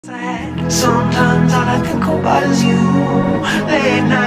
Sometimes all I think about is you. Late night.